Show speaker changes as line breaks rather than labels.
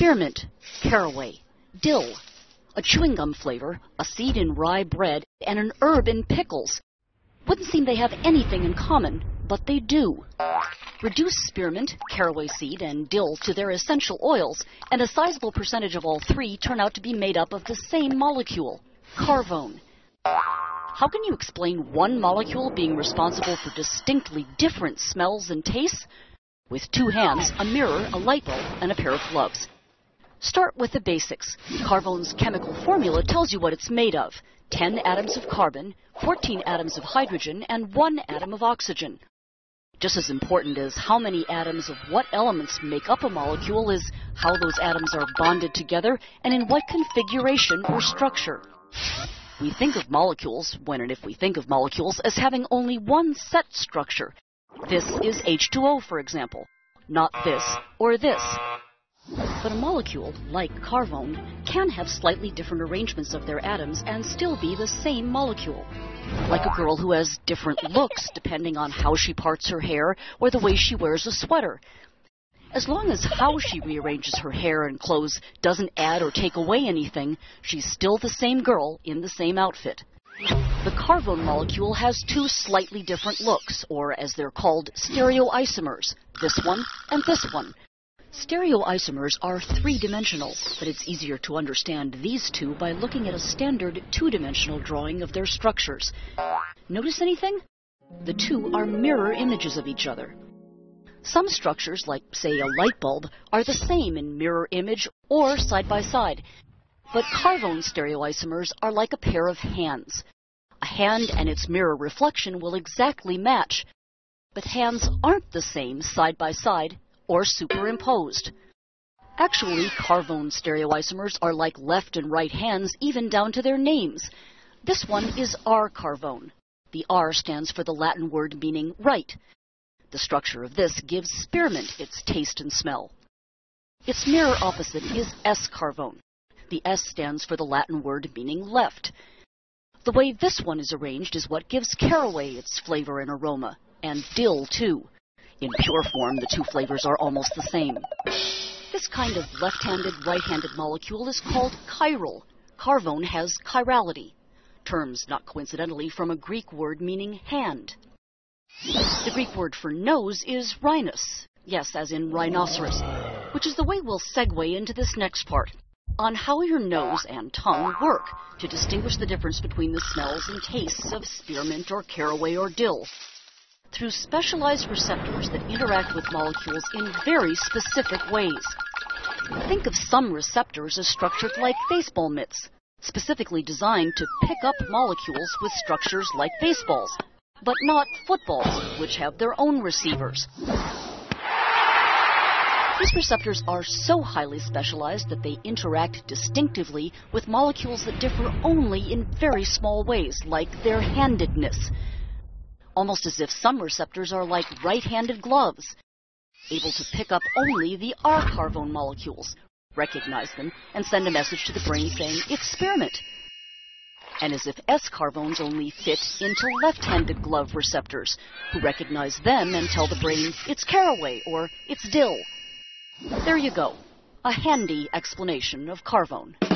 spearmint, caraway, dill, a chewing gum flavor, a seed in rye bread, and an herb in pickles. Wouldn't seem they have anything in common, but they do. Reduce spearmint, caraway seed, and dill to their essential oils, and a sizable percentage of all three turn out to be made up of the same molecule, Carvone. How can you explain one molecule being responsible for distinctly different smells and tastes? With two hands, a mirror, a light bulb, and a pair of gloves. Start with the basics. Carvone's chemical formula tells you what it's made of. 10 atoms of carbon, 14 atoms of hydrogen, and 1 atom of oxygen. Just as important as how many atoms of what elements make up a molecule is how those atoms are bonded together and in what configuration or structure. We think of molecules, when and if we think of molecules, as having only one set structure. This is H2O, for example, not this or this. But a molecule, like Carvone, can have slightly different arrangements of their atoms and still be the same molecule. Like a girl who has different looks depending on how she parts her hair or the way she wears a sweater. As long as how she rearranges her hair and clothes doesn't add or take away anything, she's still the same girl in the same outfit. The Carvone molecule has two slightly different looks, or as they're called, stereoisomers, this one and this one. Stereoisomers are three-dimensional, but it's easier to understand these two by looking at a standard two-dimensional drawing of their structures. Notice anything? The two are mirror images of each other. Some structures, like, say, a light bulb, are the same in mirror image or side by side. But Carvone stereoisomers are like a pair of hands. A hand and its mirror reflection will exactly match, but hands aren't the same side by side or superimposed. Actually, Carvone stereoisomers are like left and right hands even down to their names. This one is R. Carvone. The R stands for the Latin word meaning right. The structure of this gives spearmint its taste and smell. Its mirror opposite is S. Carvone. The S stands for the Latin word meaning left. The way this one is arranged is what gives caraway its flavor and aroma, and dill too. In pure form, the two flavors are almost the same. This kind of left-handed, right-handed molecule is called chiral. Carvone has chirality, terms not coincidentally from a Greek word meaning hand. The Greek word for nose is rhinus, yes, as in rhinoceros, which is the way we'll segue into this next part, on how your nose and tongue work to distinguish the difference between the smells and tastes of spearmint or caraway or dill, through specialized receptors that interact with molecules in very specific ways. Think of some receptors as structured like baseball mitts, specifically designed to pick up molecules with structures like baseballs, but not footballs, which have their own receivers. These receptors are so highly specialized that they interact distinctively with molecules that differ only in very small ways, like their handedness. Almost as if some receptors are like right-handed gloves, able to pick up only the R Carvone molecules, recognize them, and send a message to the brain saying, it's spearmint. And as if S Carvones only fit into left-handed glove receptors, who recognize them and tell the brain, it's caraway, or it's dill. There you go, a handy explanation of Carvone.